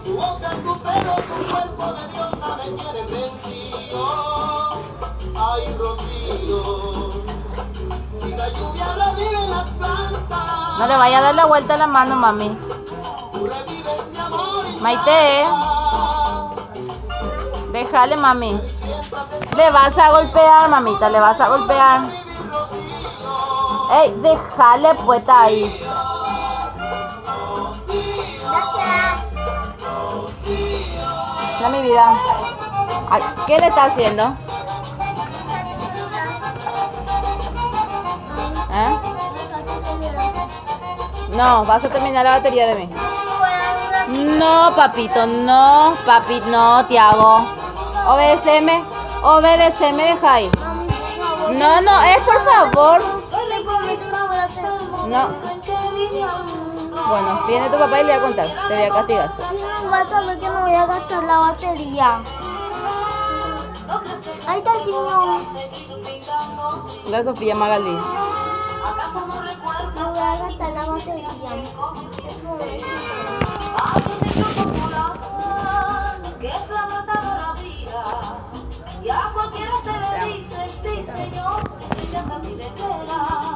boca, tu pelo, tu cuerpo de diosa me tienen vencido. Ay, Rocío, si la lluvia revive las plantas. No le vaya a dar la vuelta a la mano, mami. Tú revives mi amor y Maite, déjale, mami. Le vas a golpear, mamita, le vas a golpear. Ey, déjale, pues, ahí. Hola, mi vida. Ay, ¿qué le está haciendo? ¿Eh? No, vas a terminar la batería de mí. No, papito, no, papi, no, Tiago. Obedéceme, obedéceme, deja ir. No, no, es por favor. No. Bueno, viene tu papá y le voy a contar, te voy a castigar. Vas a ver que me voy a gastar la batería. Ahí está el señor. La Sofía Magalí. Me voy a gastar la batería. Que se ha matado la vida y a cualquiera se le dice sí señor, ella es así de clara.